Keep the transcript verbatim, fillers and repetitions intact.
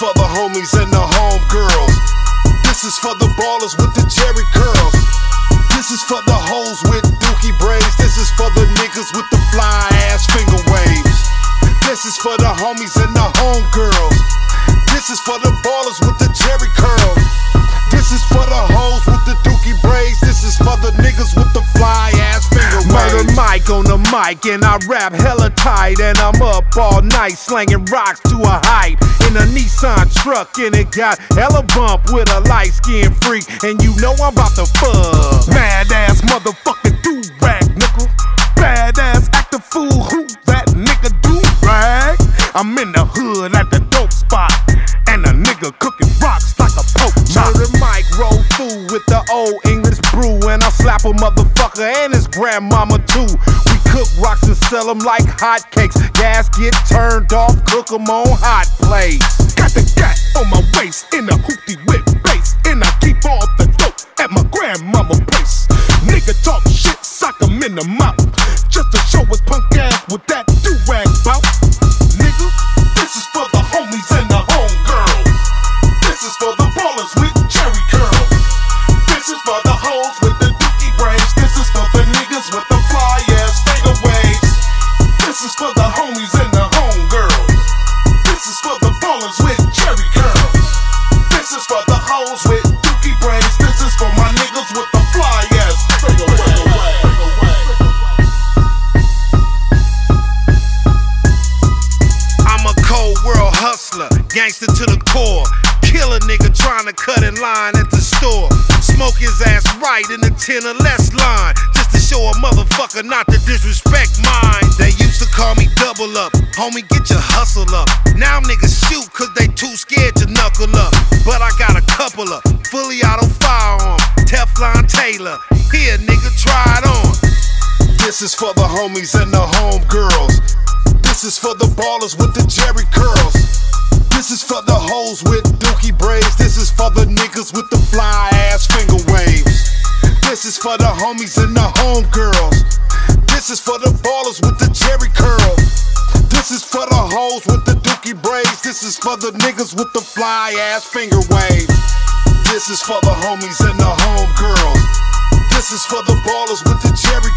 for the homies and the homegirls. This is for the ballers with the cherry curls. This is for the hoes with dookie braids. This is for the niggas with the fly ass finger waves. This is for the homies and the homegirls. This is for the ballers with the cherry curls. This is for the hoes with the dookie braids. This is for the niggas with the fly ass finger waves. Murder Mike on the mic and I rap hella tight, and I'm up all night slanging rocks to a hype in a Nissan truck, and it got hella bump with a light skinned freak, and you know I'm about to fuck. Mad ass motherfucking do-rag nigga, bad ass acting fool, who that nigga do-rag? I'm in the hood at the dope spot, and a nigga cooking rocks like a poke chop. Murder Mike roll through with the old English brew, and I slap a motherfucker and his grandmama too. We cook rocks and sell them like hotcakes. Gas get turned off, cook them on hot plates. Got the gat on my waist in a hoopty whip bass, and I keep all the dope at my grandmama place. Nigga talk shit, sock him in the mouth, just to show his punk ass with that do-rag bout. Nigga, this is for the homies and the homegirls. This is for the ballers with cherry curls. This is for the hoes with the dookie braids. This is for the niggas with the fly ass finger waves. This is for the homies and the homegirls. This is for the ballers with cherry curls. This is for the hoes with dookie braids. This is for my niggas with the fly ass finger waves. I'm a cold world hustler, gangster to the core. Kill a nigga trying to cut in line at the store. Smoke his ass right in the ten or less line, just to show a motherfucker not to disrespect mine. They used to call me double up, homie get your hustle up. Now niggas shoot cause they too scared to knuckle up. But I got a couple of fully auto firearm, Teflon Taylor. Here nigga, try it on. This is for the homies and the homegirls. This is for the ballers with the cherry curls. This is for the hoes with dookie braids. This is for the niggas with the fly ass finger waves. This is for the homies and the homegirls. This is for the ballers with the cherry curls. This is for the hoes with the dookie braids. This is for the niggas with the fly ass finger waves. This is for the homies and the homegirls. This is for the ballers with the cherry